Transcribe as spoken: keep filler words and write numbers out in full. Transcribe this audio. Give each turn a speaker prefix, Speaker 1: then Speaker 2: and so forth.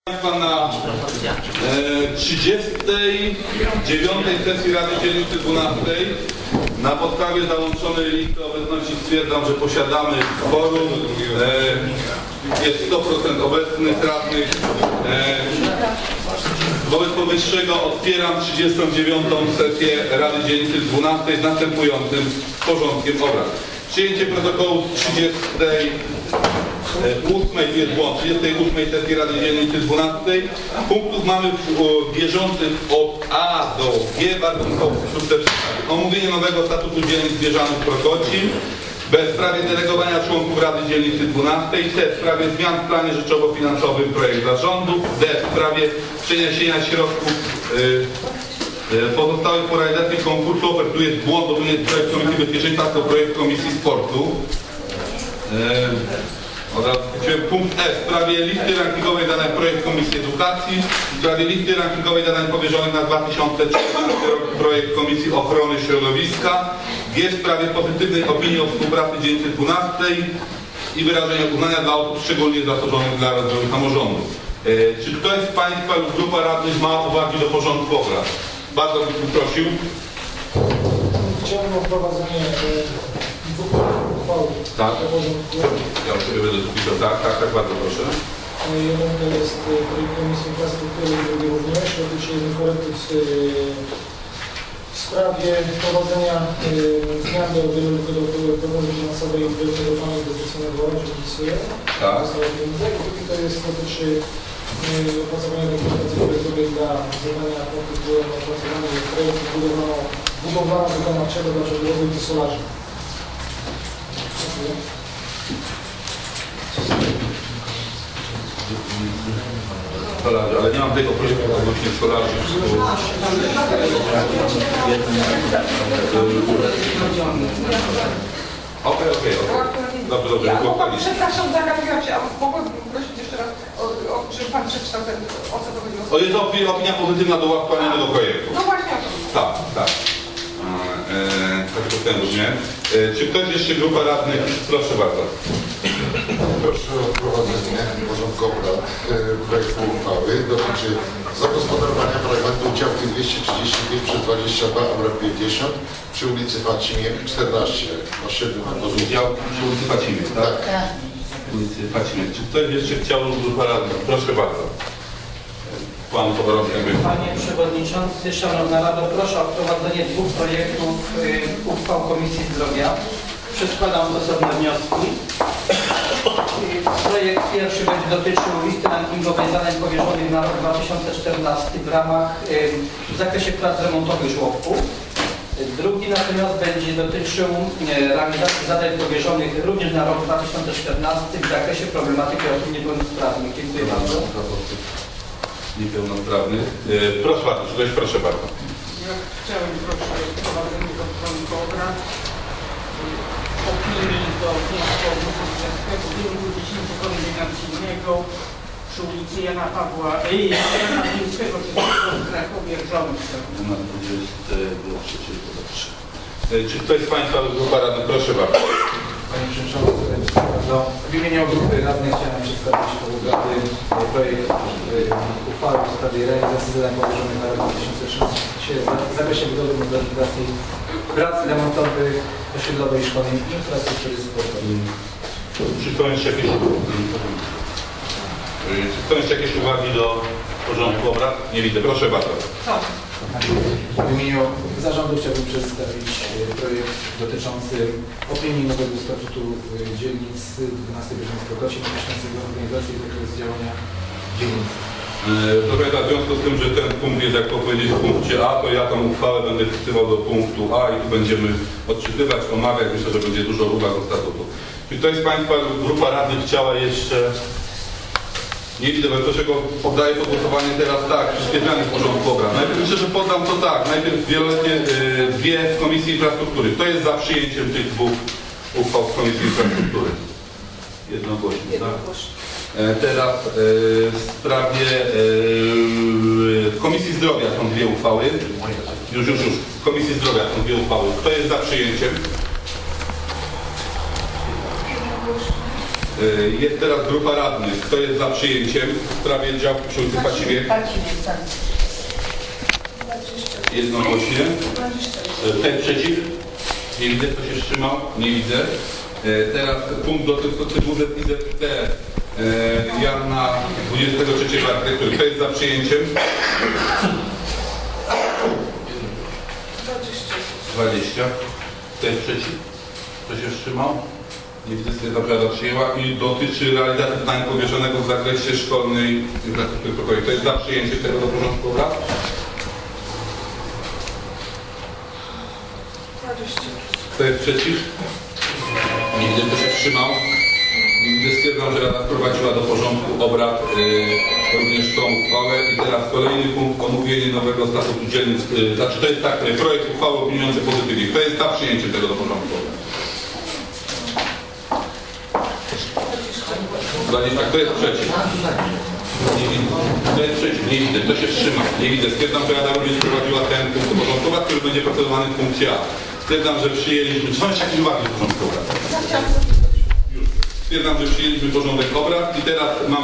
Speaker 1: Państwa na e, trzydziestej dziewiątej sesji Rady Dzielnicy dwunastej na podstawie załączonej listy obecności stwierdzam, że posiadamy kworum. E, jest sto procent obecnych radnych. E, wobec powyższego otwieram trzydziestą dziewiątą sesję Rady Dzielnicy dwunastej z następującym porządkiem obrad. Przyjęcie protokołu trzydziestej ósmej jest błąd, trzydziestej ósmej sesji Rady Dzielnicy dwunastej. Punktów mamy w bieżących od A do G. Bardzo krótce omówienie nowego statutu dzielnic Bieżanów Prokocim. B. W sprawie delegowania członków Rady Dzielnicy dwunastej. C. W sprawie zmian w planie rzeczowo-finansowym projekt zarządu. D. W sprawie przeniesienia środków yy, pozostałych po realizacji konkursu. Ofertu jest błąd, bo tu jest projekt Komisji Bezpieczeństwa, to projekt Komisji Sportu. Yy. Oraz punkt E. W sprawie listy rankingowej zadań projekt Komisji Edukacji. W sprawie listy rankingowej zadań powierzonych na dwa tysiące czternasty rok projekt Komisji Ochrony Środowiska. G. W sprawie pozytywnej opinii o współpracy Dzielnicy dwunastej i wyrażenia uznania dla osób szczególnie zasobionych dla rozwoju samorządu. E, czy ktoś z Państwa lub grupa radnych ma uwagi do porządku obrad? Bardzo bym prosił.
Speaker 2: Chciałbym o wprowadzenie uchwały.
Speaker 1: Tak. Ja sobie będę pisał. Tak, tak, tak, bardzo proszę.
Speaker 2: Jeden to jest projekt Komisji Infrastruktury i drugi również. Dotyczy jednej korekty w, w sprawie wprowadzenia zmian do prognozy finansowej Wielkiego Planu Inwestycyjnego Rolnictwa.
Speaker 1: Tak.
Speaker 2: I to jest dotyczy opracowania dokumentacji projektowej dla zadania punktu, które opracowanie projektu budowania wykonawczego dla przebudowy solarzy.
Speaker 1: Solarzy, ale nie mam tego projektu odnośnie solarzy. Okej, okej, okej. Dobrze, dobrze.
Speaker 3: Ja, przepraszam, zagapiłam się, a mogłabym prosić jeszcze raz, o, o, czy Pan przeczytał ten, o co to chodziło?
Speaker 1: O, jest opinia, opinia pozytywna do aktualnego projektu.
Speaker 3: No właśnie o to.
Speaker 1: Tak, tak. Eee, tak to ten różnie. Eee, czy ktoś jeszcze grupa radnych? Proszę bardzo.
Speaker 4: Proszę o wprowadzenie porządku obrad projektu uchwały. Dotyczy zagospodarowania fragmentu działki dwieście trzydzieści pięć przez dwadzieścia dwa Amrep pięćdziesiąt przy ulicy Facimie czternaście osiedlu na Kozłówce.
Speaker 1: Działki przy ulicy Facimie, tak?
Speaker 4: Tak.
Speaker 1: Ulicy Facimie. Czy ktoś jeszcze chciał grupa radnych? Proszę bardzo. Pan Towarowski.
Speaker 5: Panie Przewodniczący, Szanowna Rado, proszę o wprowadzenie dwóch projektów y, uchwał Komisji Zdrowia. Przedkładam osobne wnioski. Projekt pierwszy będzie dotyczył listy rankingowej zadań powierzonych na rok dwa tysiące czternasty w ramach y, w zakresie prac remontowych żłobków. Drugi natomiast będzie dotyczył y, realizacji zadań powierzonych również na rok dwa tysiące czternasty w zakresie problematyki osób niepełnosprawnych. Dziękuję bardzo.
Speaker 1: Niepełnosprawnych. E, proszę bardzo, ktoś proszę bardzo.
Speaker 3: Ja chciałem prosić o wprowadzenie do porządku obrad opinii do wniosku o wniosku w wyniku dziesięciu koordynacyjnego przy ulicy Jana Pawła Jana Wielkiego w Krakowie Rządce.
Speaker 1: Na dwudziestego trzeciego dobrze. E, czy ktoś z Państwa lub grupa radnych? Proszę bardzo.
Speaker 6: Panie Przewodniczący, w imieniu grupy radnych chciałem przedstawić obrady projekt uchwały w sprawie realizacji zadań powierzonych na rok dwa tysiące szesnasty w zakresie budowy modernizacji prac remontowych osiedlowej szkoły infrastruktury sportowej.
Speaker 1: Czy są jeszcze jakieś, czy są jeszcze jakieś uwagi do porządku obrad? Nie widzę. Proszę bardzo.
Speaker 3: Co?
Speaker 6: W imieniu zarządu chciałbym przedstawić projekt dotyczący opinii nowego statutu dzielnicy dwunastej Bieżanów Prokocim dotyczącego organizacji i zakresu działania dzielnicy.
Speaker 1: Proszę w związku z tym, że ten punkt jest, jak powiedzieć, w punkcie A, to ja tą uchwałę będę wpisywał do punktu A i tu będziemy odczytywać, omawiać. Myślę, że będzie dużo uwag do statutu. Czy ktoś z Państwa lub grupa radnych chciała jeszcze... Nie widzę, bo czego poddaję pod głosowanie teraz tak, wszystkie zmiany w porządku obrad. Najpierw myślę, że poddam to tak, najpierw wieloletnie yy, dwie z Komisji Infrastruktury. Kto jest za przyjęciem tych dwóch uchwał z Komisji Infrastruktury? Jednogłośnie, tak? E, teraz e, w sprawie e, Komisji Zdrowia są dwie uchwały. Już, już, już. W Komisji Zdrowia są dwie uchwały. Kto jest za przyjęciem? Jest teraz grupa radnych. Kto jest za przyjęciem? sprawie działki przy ulicy Paciwie. Jednogłośnie. Ten przeciw? Nie widzę, kto się wstrzymał? Nie widzę. E, teraz punkt dotyczący W Z I Z T e, Jana dwudziestego trzeciego artykułu. Kto jest za przyjęciem? dwadzieścia. Kto jest przeciw? Kto się wstrzymał? Nie widzę, stwierdzam, że Rada przyjęła i dotyczy realizacji zadań powierzonego w zakresie szkolnej infrastruktury pokoju. Kto jest za przyjęciem tego do porządku obrad? Kto jest przeciw? Nie widzę, kto się wstrzymał. Nie widzę, stwierdzam, że Rada wprowadziła do porządku obrad y, również tą uchwałę. I teraz kolejny punkt, omówienie nowego statutu dzielnic. Y, znaczy to jest tak, projekt uchwały opiniujący pozytywnie. Kto jest za przyjęciem tego do porządku obrad? dwadzieścia. Kto jest przeciw? Nie widzę. Kto jest przeciw? Nie widzę. Kto się wstrzymał? Nie widzę. Stwierdzam, że Rada również wprowadziła ten punkt do porządku obrad, który będzie procedowany w punkcie A. Stwierdzam, że przyjęliśmy. Czy są jeszcze jakieś uwagi do porządku obrad? Stwierdzam, że przyjęliśmy porządek obrad i teraz mam